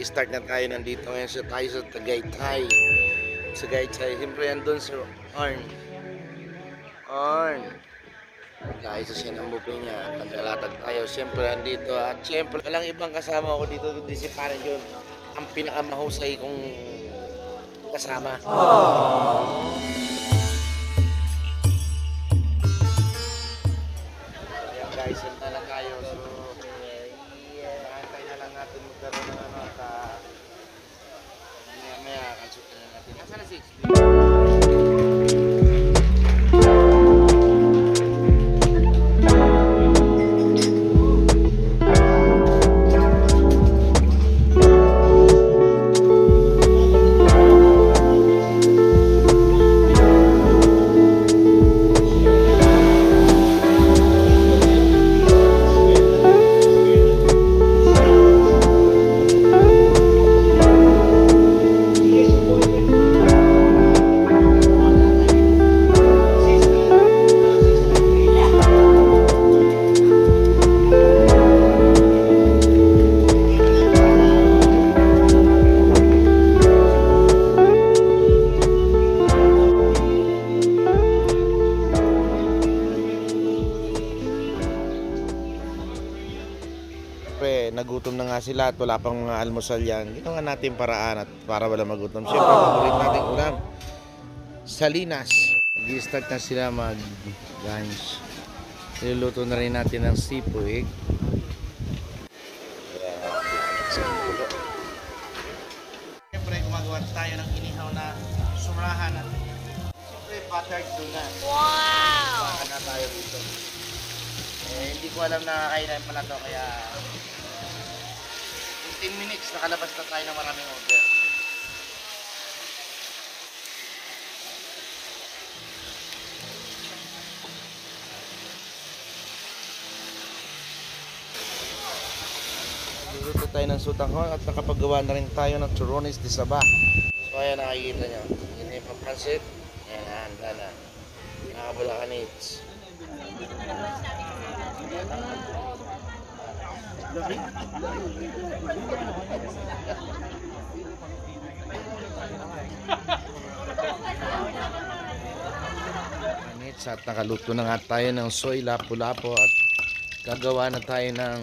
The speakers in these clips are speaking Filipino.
Mag-start na tayo. Nandito ngayon tayo sa Tagaytay. Sa Tagaytay. Siyempre andun si Arn. Guys, siya ng bupe niya. Naglalatag tayo. Siyempre andito. At siyempre walang ibang kasama ko dito. Kundi si Parang John. Ang pinakamahusay kong kasama. Ayan guys, senta na tayo. So, nakantay na lang natin magkaroon ng ano at maya kansutin na natin. Nasaan na 6? Nagutom na nga sila at wala pang mga almusal yan. Ginawa natin paraan at para wala magutom. Siyempre, paborito natin ulam. Salinas. Mag-start na sila mag-lunch. Niluluto na rin natin ng seafood. Siyempre, gumagawa tayo ng inihaw na sumrahan. Siyempre, buttered tuna. Wow! Baka na tayo dito. Hindi ko alam na kailan pala to kaya 15 minutes nakalabas na tayo ng maraming order. Dito tayo ng sutanghon at nakapagawa na rin tayo ng turones de saba. So ayan, nakikita nyo. Yun yung papansit. Ayan, handa na. Mga Bulacanits. At nakaluto na nga tayo ng soy lapu-lapo at gagawa na tayo ng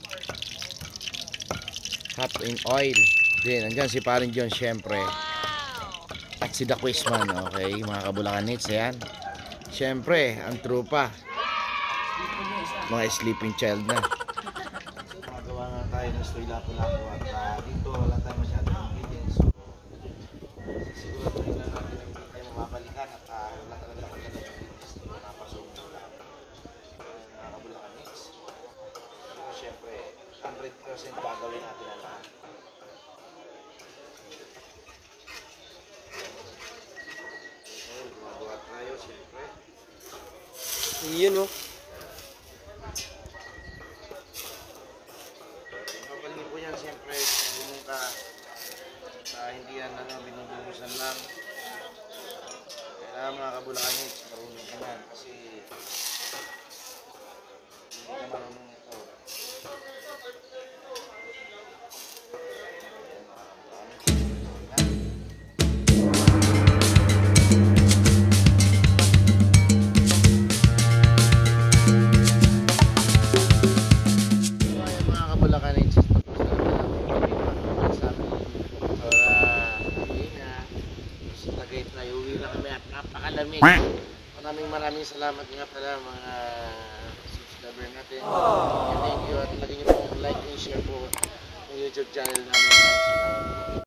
hot in oil. Then andyan si Parin John syempre. At si The Quizman. Okay, mga Kabulacanits, ayan. Syempre, ang trupa. Mga sleeping child na. Magawa nga tayo ng soy lapu-lapo at dito wala tayo masyadong ingredients. So, siguro rin na natin hindi tayo mababalikan at wala talaga maganda yung ingredients na napasok na wala. Mga Kabulacanits. So, syempre, 100% gagawin natin ang lahat. Okay, gumagawa tayo syempre. Yun o. Siyempre, bunong ka hindi yan binubungusan lang. Kaya mga Kabulacanits, marunong ka yan kasi hindi ka marunong ito. Napakalamig. Maraming salamat nga pala mga subscriber natin. Thank you at lagi nyo pong like and share po ang YouTube channel namin.